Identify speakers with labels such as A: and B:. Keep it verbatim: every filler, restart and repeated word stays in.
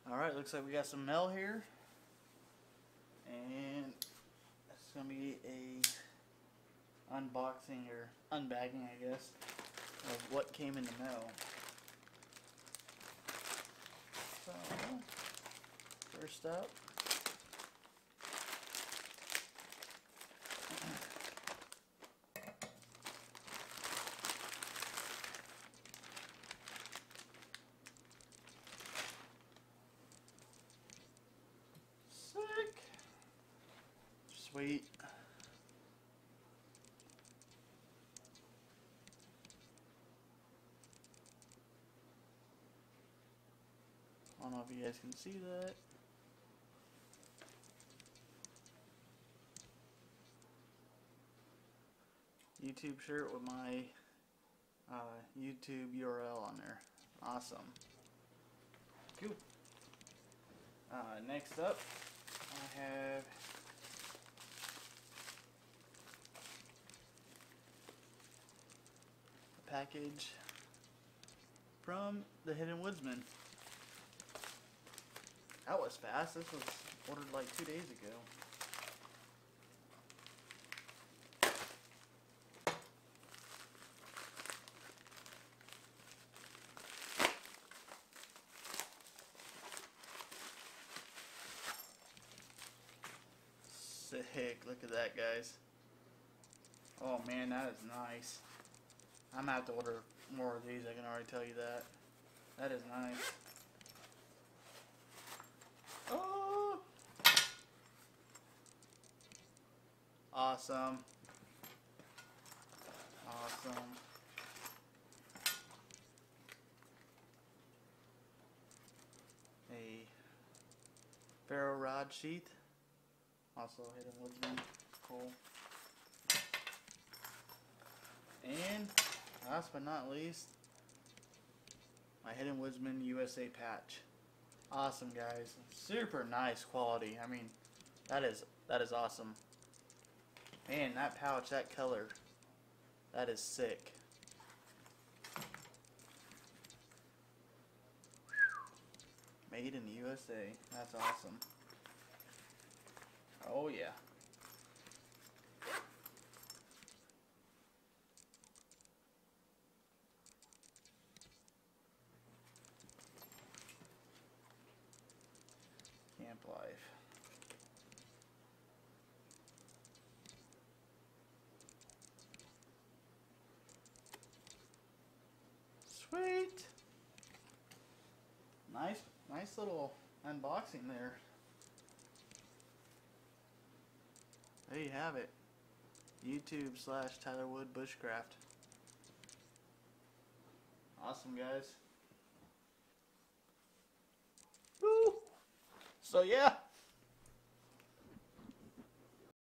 A: Alright, looks like we got some mail here. And it's going to be a unboxing or unbagging, I guess, of what came in the mail. So, first up, sick, sweet. I don't know if you guys can see that. YouTube shirt with my uh, YouTube U R L on there. Awesome. Cool. Uh, next up, I have a package from the Hidden Woodsman. That was fast. This was ordered like two days ago. Sick. Look at that, guys. Oh man, that is nice. I'm gonna have to order more of these. I can already tell you that. That is nice. Oh! Awesome. Awesome. A ferro rod sheath. Also Hidden Woodsman. Cool. And last but not least, my Hidden Woodsman U S A patch. Awesome, guys. Super nice quality. I mean, that is that is awesome. Man, that pouch, that color, that is sick. Made in the U S A. That's awesome. Oh yeah. Camp life. Sweet. Nice, nice little unboxing there. There you have it. YouTube slash Tyler Wood Bushcraft. Awesome, guys. Woo! So yeah.